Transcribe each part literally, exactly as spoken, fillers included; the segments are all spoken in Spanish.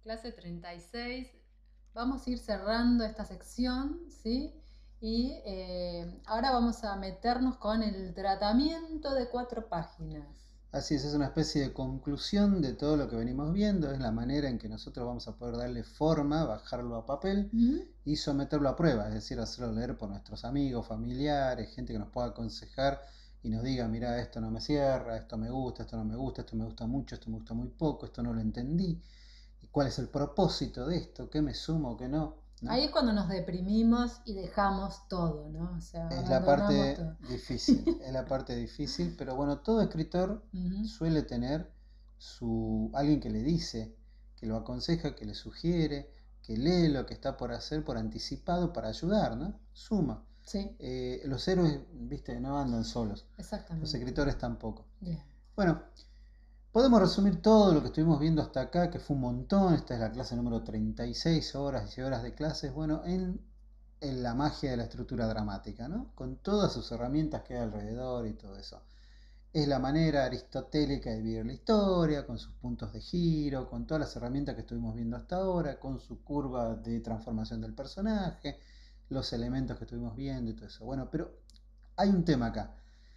clase treinta y seis. Vamos a ir cerrando esta sección, ¿sí? Y eh, ahora vamos a meternos con el tratamiento de cuatro páginas. Así es, es una especie de conclusión de todo lo que venimos viendo, es la manera en que nosotros vamos a poder darle forma, bajarlo a papel ¿Mm? y someterlo a prueba, es decir, hacerlo leer por nuestros amigos, familiares, gente que nos pueda aconsejar y nos diga, mira, esto no me cierra, esto me gusta, esto no me gusta, esto me gusta mucho, esto me gusta muy poco, esto no lo entendí, y cuál es el propósito de esto, qué me sumo, qué no, ¿no? Ahí es cuando nos deprimimos y dejamos todo, ¿no? O sea, Es la abandonamos parte todo. difícil, es la parte difícil, pero bueno, todo escritor Ujú. suele tener su alguien que le dice, que lo aconseja, que le sugiere, que lee lo que está por hacer por anticipado para ayudar, ¿no? Suma. Sí, Eh, los héroes, viste, no andan solos, los exactamente. escritores tampoco. Bien. Bueno, podemos resumir todo lo que estuvimos viendo hasta acá, que fue un montón. Esta es la clase número treinta y seis, horas y horas de clases. Bueno, en, en la magia de la estructura dramática, ¿no? Con todas sus herramientas que hay alrededor y todo eso. Es la manera aristotélica de vivir la historia, con sus puntos de giro, con todas las herramientas que estuvimos viendo hasta ahora, con su curva de transformación del personaje, los elementos que estuvimos viendo y todo eso. Bueno, pero hay un tema acá.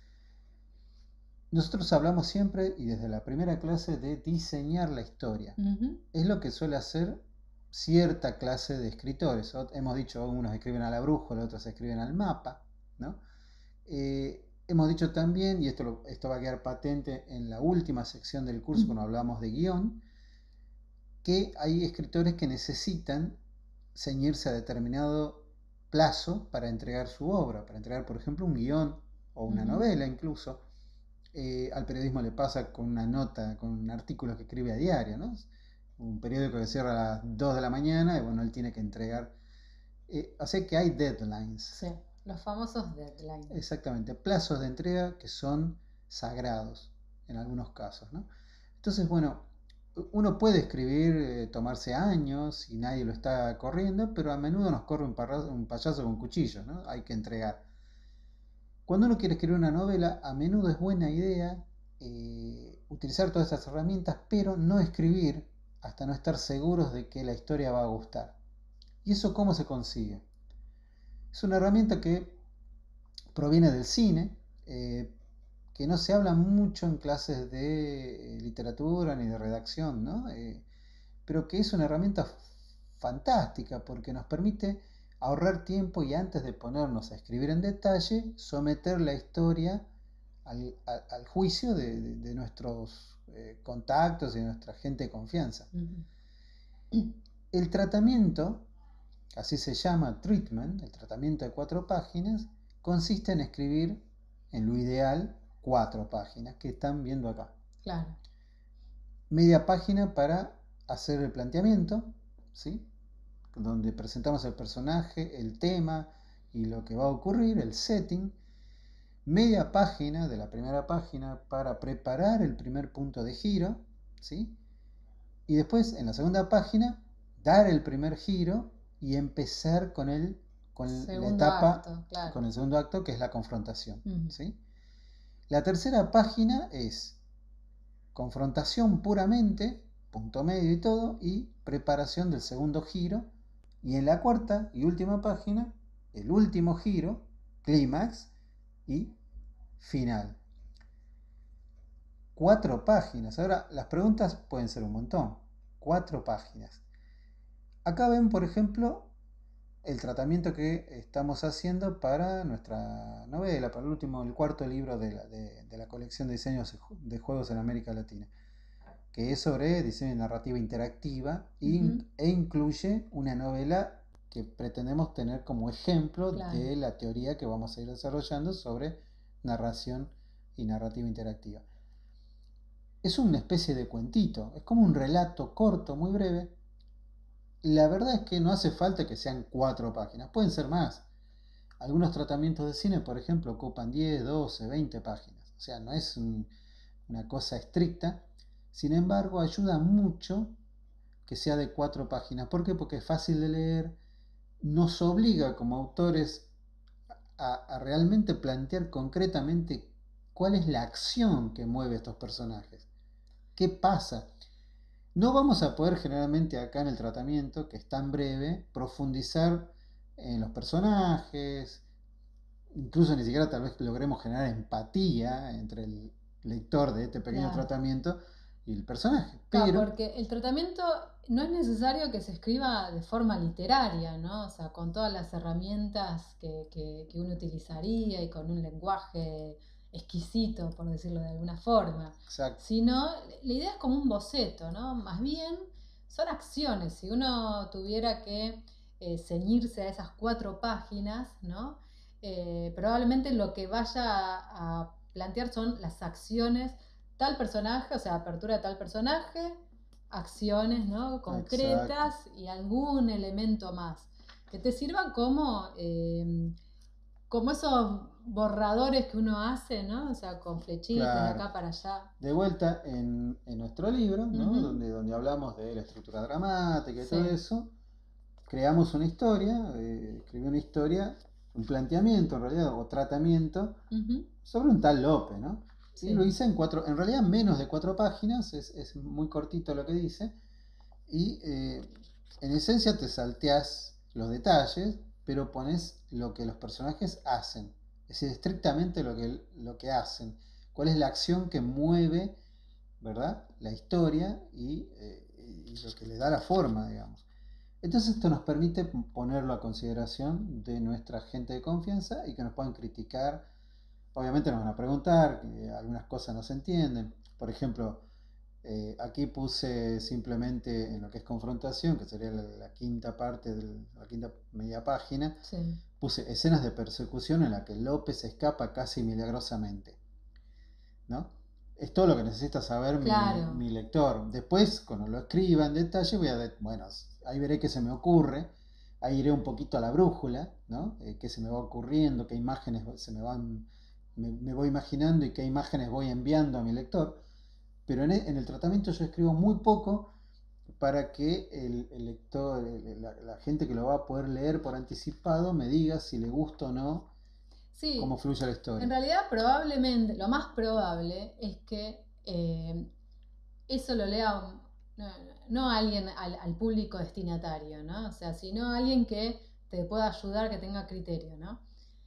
Nosotros hablamos siempre y desde la primera clase de diseñar la historia. Ujú. Es lo que suele hacer cierta clase de escritores. Hemos dicho, unos escriben a la brújula, otros escriben al mapa, ¿no? Eh, hemos dicho también, y esto, lo, esto va a quedar patente en la última sección del curso cuando hablamos de guión, que hay escritores que necesitan ceñirse a determinado plazo para entregar su obra, para entregar, por ejemplo, un guión o una Ujú. novela incluso. Eh, al periodismo le pasa con una nota, con un artículo que escribe a diario, ¿no? Un periódico que cierra a las dos de la mañana y bueno, él tiene que entregar. Eh, o sea que hay deadlines. Sí, los famosos deadlines. Exactamente, plazos de entrega que son sagrados en algunos casos, ¿no? Entonces, bueno, uno puede escribir, eh, tomarse años y nadie lo está corriendo, pero a menudo nos corre un, parrazo, un payaso con cuchillo, ¿no? Hay que entregar. Cuando uno quiere escribir una novela, a menudo es buena idea eh, utilizar todas estas herramientas, pero no escribir hasta no estar seguros de que la historia va a gustar. ¿Y eso cómo se consigue? Es una herramienta que proviene del cine, eh, que no se habla mucho en clases de eh, literatura ni de redacción, ¿no? Eh, pero que es una herramienta fantástica porque nos permite ahorrar tiempo y antes de ponernos a escribir en detalle, someter la historia al, al, al juicio de, de, de nuestros eh, contactos y de nuestra gente de confianza. Ujú. El tratamiento, así se llama treatment, el tratamiento de cuatro páginas, consiste en escribir, en lo ideal, cuatro páginas que están viendo acá. Claro. Media página para hacer el planteamiento, ¿sí? Donde presentamos el personaje, el tema y lo que va a ocurrir, el setting. Media página de la primera página para preparar el primer punto de giro, ¿sí? Y después en la segunda página dar el primer giro y empezar con, el, con la Segundo etapa, acto, claro. con el segundo acto que es la confrontación, Ujú. ¿sí? La tercera página es confrontación puramente, punto medio y todo, y preparación del segundo giro. Y en la cuarta y última página, el último giro, clímax y final. Cuatro páginas. Ahora, las preguntas pueden ser un montón. Cuatro páginas. Acá ven, por ejemplo, el tratamiento que estamos haciendo para nuestra novela, para el último, el cuarto libro de la, de, de la colección de diseños de juegos en América Latina, que es sobre diseño y narrativa interactiva Ujú. e incluye una novela que pretendemos tener como ejemplo Claro. de la teoría que vamos a ir desarrollando sobre narración y narrativa interactiva. Es una especie de cuentito, es como un relato corto, muy breve. La verdad es que no hace falta que sean cuatro páginas, pueden ser más. Algunos tratamientos de cine, por ejemplo, ocupan diez, doce, veinte páginas. O sea, no es un, una cosa estricta. Sin embargo, ayuda mucho que sea de cuatro páginas. ¿Por qué? Porque es fácil de leer, nos obliga como autores a, a realmente plantear concretamente cuál es la acción que mueve a estos personajes. ¿Qué pasa? No vamos a poder generalmente acá en el tratamiento, que es tan breve, profundizar en los personajes, incluso ni siquiera tal vez logremos generar empatía entre el lector de este pequeño Claro. tratamiento y el personaje, Claro, pero porque el tratamiento no es necesario que se escriba de forma literaria, ¿no? O sea, con todas las herramientas que, que- que uno utilizaría y con un lenguaje exquisito, por decirlo de alguna forma. exacto, Sino, la idea es como un boceto, ¿no? Más bien son acciones. Si uno tuviera que eh, ceñirse a esas cuatro páginas, ¿no? Eh, probablemente lo que vaya a, a plantear son las acciones tal personaje, o sea, apertura de tal personaje, acciones, ¿no? exacto, Concretas y algún elemento más que te sirvan como, eh, como esos borradores que uno hace, ¿no? O sea, con flechitas de claro. acá para allá. De vuelta en, en nuestro libro, ¿no? Ujú. Donde, donde hablamos de la estructura dramática y todo Sí. eso, creamos una historia, eh, escribí una historia, un planteamiento en realidad, o tratamiento, Ujú. sobre un tal Lope, ¿no? Y lo Sí. hice en cuatro, en realidad menos de cuatro páginas, es, es muy cortito lo que dice, y eh, en esencia te salteás los detalles, pero pones lo que los personajes hacen, es decir, estrictamente lo que, lo que hacen, cuál es la acción que mueve, ¿verdad? La historia y, eh, y lo que le da la forma, digamos. Entonces esto nos permite ponerlo a consideración de nuestra gente de confianza y que nos puedan criticar. Obviamente nos van a preguntar, que algunas cosas no se entienden. Por ejemplo, eh, aquí puse simplemente en lo que es confrontación, que sería la, la quinta parte, de la quinta media página, Sí. puse escenas de persecución en la que López escapa casi milagrosamente, ¿no? Es todo lo que necesita saber mi, Claro. mi lector. Después, cuando lo escriba en detalle, voy a, de, bueno, ahí veré qué se me ocurre, ahí iré un poquito a la brújula, ¿no? Eh, qué se me va ocurriendo, qué imágenes se me van, me, me voy imaginando y qué imágenes voy enviando a mi lector. Pero en, e- en el tratamiento yo escribo muy poco para que el, el lector, el- la, la gente que lo va a poder leer por anticipado, me diga si le gusta o no cómo Sí, fluye la en historia. realidad probablemente, lo más probable es que eh, eso lo lea un- no, no alguien al, al público destinatario, ¿no? O sea, sino alguien que te pueda ayudar, que tenga criterio, ¿no?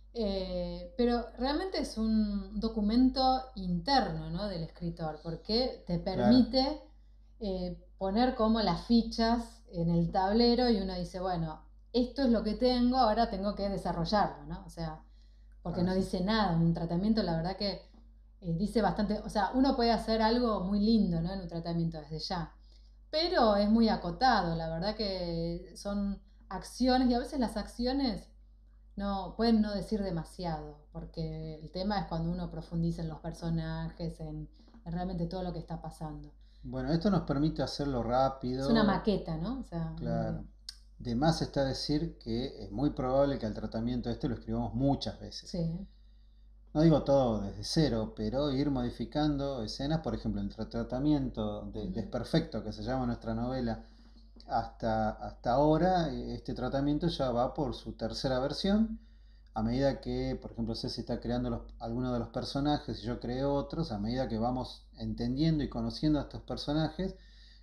Eh, pero realmente es un documento interno, ¿no? Del escritor, porque te Claro, permite eh, poner como las fichas en el tablero y uno dice, bueno, esto es lo que tengo, ahora tengo que desarrollarlo, ¿no? O sea, porque no así. dice nada, un tratamiento la verdad que eh, dice bastante, o sea, uno puede hacer algo muy lindo, ¿no? En un tratamiento desde ya, pero es muy acotado, la verdad que son acciones y a veces las acciones no pueden no decir demasiado, porque el tema es cuando uno profundiza en los personajes, en, en realmente todo lo que está pasando. Bueno, esto nos permite hacerlo Es una rápido, maqueta, ¿no? O sea, claro. De más está decir que es muy probable que al tratamiento este lo escribamos muchas veces. sí. No digo todo desde cero, pero ir modificando escenas, por ejemplo, el tra- tratamiento de Ujú. Desperfecto, que se llama nuestra novela, hasta, hasta ahora, eh, este tratamiento ya va por su tercera versión. A medida que, por ejemplo, Ceci está creando los, algunos de los personajes y yo creo otros, a medida que vamos entendiendo y conociendo a estos personajes,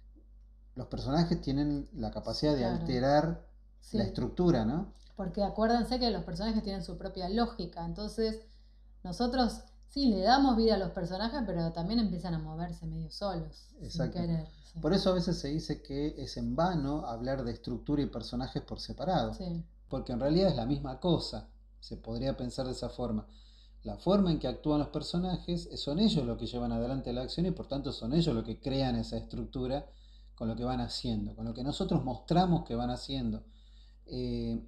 los personajes tienen la capacidad de Claro, alterar la sí. estructura, ¿no? Porque acuérdense que los personajes tienen su propia lógica, entonces nosotros sí le damos vida a los personajes, pero también empiezan a moverse medio solos, sin Exacto. querer. Sí. Por eso a veces se dice que es en vano hablar de estructura y personajes por separado, Sí. porque en realidad es la misma cosa, se podría pensar de esa forma. La forma en que actúan los personajes son ellos los que llevan adelante la acción y por tanto son ellos los que crean esa estructura con lo que van haciendo, con lo que nosotros mostramos que van haciendo. Eh,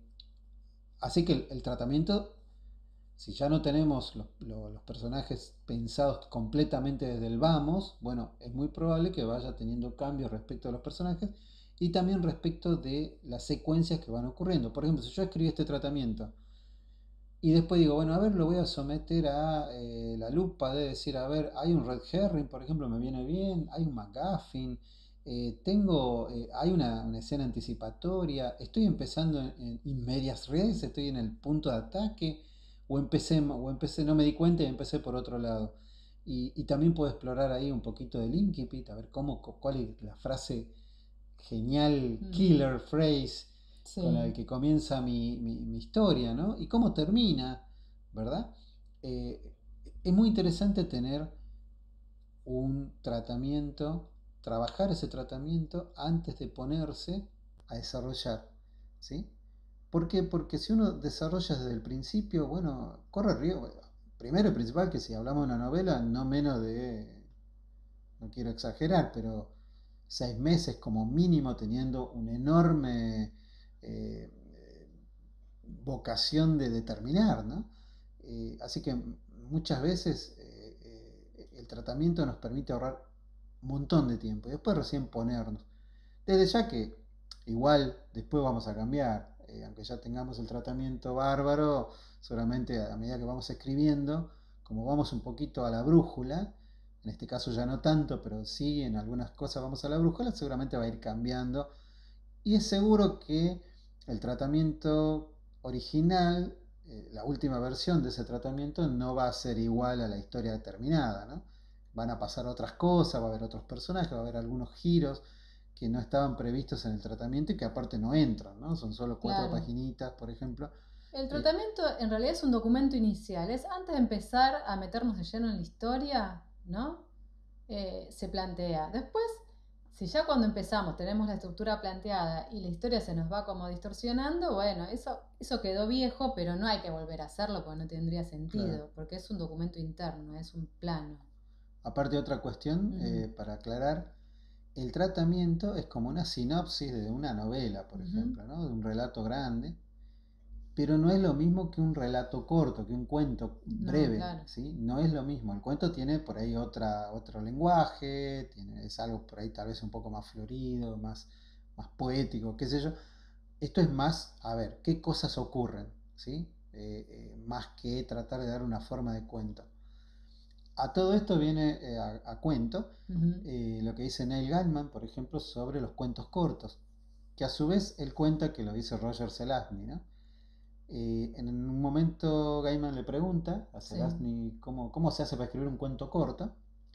Así que el, el tratamiento, si ya no tenemos los, lo- los personajes pensados completamente desde el vamos, bueno, es muy probable que vaya teniendo cambios respecto a los personajes y también respecto de las secuencias que van ocurriendo. Por ejemplo, si yo escribí este tratamiento y después digo, bueno, a ver, lo voy a someter a eh, la lupa de decir, a ver, hay un red herring, por ejemplo, me viene bien, hay un McGuffin, eh, tengo, eh, hay una, una escena anticipatoria, estoy empezando en, en in medias res, estoy en el punto de ataque, o empecé, o empecé, no me di cuenta y empecé por otro lado. Y, y también puedo explorar ahí un poquito del incipit, a ver cómo, cu- cuál es la frase genial, Mm, killer phrase con la sí, que comienza mi, mi- mi historia, ¿no? Y cómo termina, ¿verdad? Eh, es muy interesante tener un tratamiento, trabajar ese tratamiento antes de ponerse a desarrollar, ¿sí? ¿Por qué? Porque si uno desarrolla desde el principio, bueno, corre riesgo. Bueno, primero y principal que si hablamos de una novela, no menos de, no quiero exagerar, pero seis meses como mínimo teniendo una enorme eh, vocación de determinar, ¿no? Eh, así que muchas veces eh, eh, el tratamiento nos permite ahorrar un montón de tiempo y después recién ponernos. Desde ya que igual después vamos a cambiar, eh, aunque ya tengamos el tratamiento bárbaro, seguramente a medida que vamos escribiendo, como vamos un poquito a la brújula, en este caso ya no tanto, pero sí en algunas cosas vamos a la brújula, seguramente va a ir cambiando y es seguro que el tratamiento original, eh, la última versión de ese tratamiento, no va a ser igual a la historia terminada, ¿no? Van a pasar otras cosas, va a haber otros personajes, va a haber algunos giros que no estaban previstos en el tratamiento y que aparte no entran, ¿no? Son solo cuatro claro. paginitas, por ejemplo. El Eh, tratamiento en realidad es un documento inicial, es antes de empezar a meternos de lleno en la historia, ¿no? Eh, se plantea. Después, si ya cuando empezamos tenemos la estructura planteada y la historia se nos va como distorsionando, bueno, eso, eso quedó viejo, pero no hay que volver a hacerlo porque no tendría claro. sentido, porque es un documento interno, es un plano. Aparte otra cuestión, Ujú, eh, para aclarar, el tratamiento es como una sinopsis de una novela, por ujú. ejemplo, ¿no? De un relato grande. Pero no es lo mismo que un relato corto, que un cuento No, breve, claro. ¿sí? No es lo mismo. El cuento tiene por ahí otra, otro lenguaje, tiene, es algo por ahí tal vez un poco más florido, más, más poético, qué sé yo. Esto es más, a ver, qué cosas ocurren, ¿sí? Eh, eh, más que tratar de dar una forma de cuento. A todo esto viene eh, a, a cuento Ujú. eh, lo que dice Neil Gaiman, por ejemplo, sobre los cuentos cortos, que a su vez él cuenta que lo dice Roger Zelazny, ¿no? Eh, en un momento Gaiman le pregunta a Sí. Zelazny cómo, cómo se hace para escribir un cuento corto,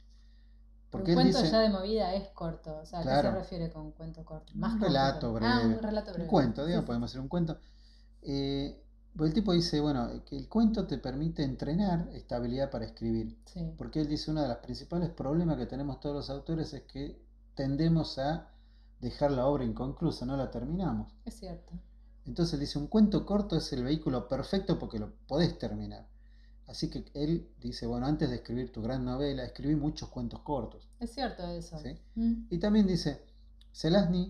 Pero porque un él cuento ya dice, de movida es corto. O sea, ¿a qué se claro, refiere con cuento corto? Más un corto que... relato Ah, un breve, relato un breve. cuento, Sí, digamos, sí, podemos sí. hacer un cuento. Eh, pues el tipo dice, bueno, que el cuento te permite entrenar esta habilidad para escribir, Sí, porque él dice uno de los principales problemas que tenemos todos los autores es que tendemos a dejar la obra inconclusa, no la terminamos. es cierto. Entonces él dice, un cuento corto es el vehículo perfecto porque lo podés terminar. Así que él dice, bueno, antes de escribir tu gran novela, escribí muchos cuentos cortos, Es cierto eso. ¿sí? Mm. Y también dice, Zelazny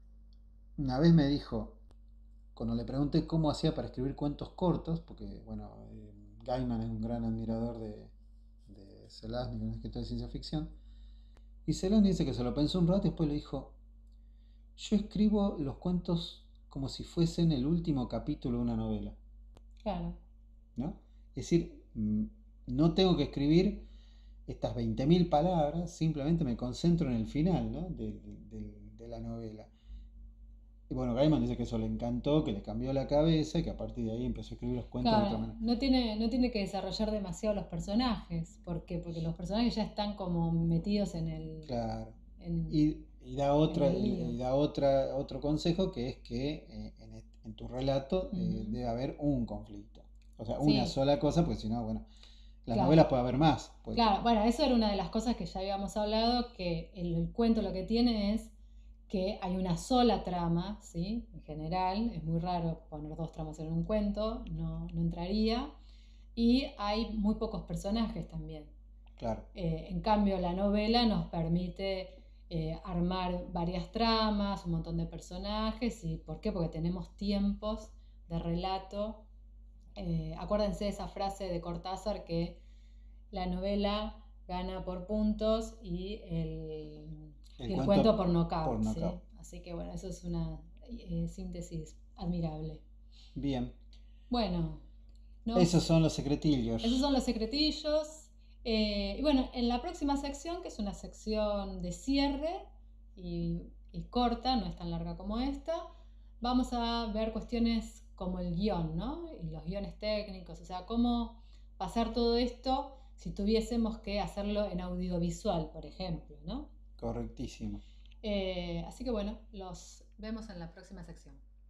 una vez me dijo, cuando le pregunté cómo hacía para escribir cuentos cortos, porque, bueno, eh, Gaiman es un gran admirador de, de Zelazny, un escritor de ciencia ficción, y Zelazny dice que se lo pensó un rato y después le dijo, yo escribo los cuentos como si fuesen el último capítulo de una novela, Claro. ¿no? Es decir, mm, no tengo que escribir estas veinte mil palabras, simplemente me concentro en el final, ¿no? de, de- de la novela. Y bueno, Gaiman dice que eso le encantó, que le cambió la cabeza y que a partir de ahí empezó a escribir los cuentos de otra Claro, manera. no tiene, no tiene que desarrollar demasiado los personajes. ¿Por qué? Porque los personajes ya están como metidos en el, Claro. en, Y, y da en otra, el lío. y da otra, otro consejo que es que eh, en, est- en tu relato eh, Ujú. debe haber un conflicto. O sea, una Sí, sola cosa, porque si no, bueno, las claro. novelas puede haber más. Pues, Claro, bueno, eso era una de las cosas que ya habíamos hablado, que el, el cuento lo que tiene es que hay una sola trama, ¿sí? En general, es muy raro poner dos tramas en un cuento, no, no entraría. Y hay muy pocos personajes también. claro, Eh, en cambio, la novela nos permite eh, armar varias tramas, un montón de personajes. ¿Y por qué? Porque tenemos tiempos de relato. Eh, acuérdense de esa frase de Cortázar que la novela gana por puntos y el, el y el cuento cuento por por nocaut, ¿sí? nocaut. Así que bueno, eso es una eh, síntesis admirable. Bien, Bueno, esos nos son los esos secretillos. son los secretillos. Eh, y bueno, en la próxima sección, que es una sección de cierre y, y corta, no es tan larga como esta, vamos a ver cuestiones como el guión, ¿no? Y los guiones técnicos, o sea, cómo pasar todo esto si tuviésemos que hacerlo en audiovisual, por ejemplo, ¿no? Correctísimo. Eh, así que bueno, los vemos en la próxima sección.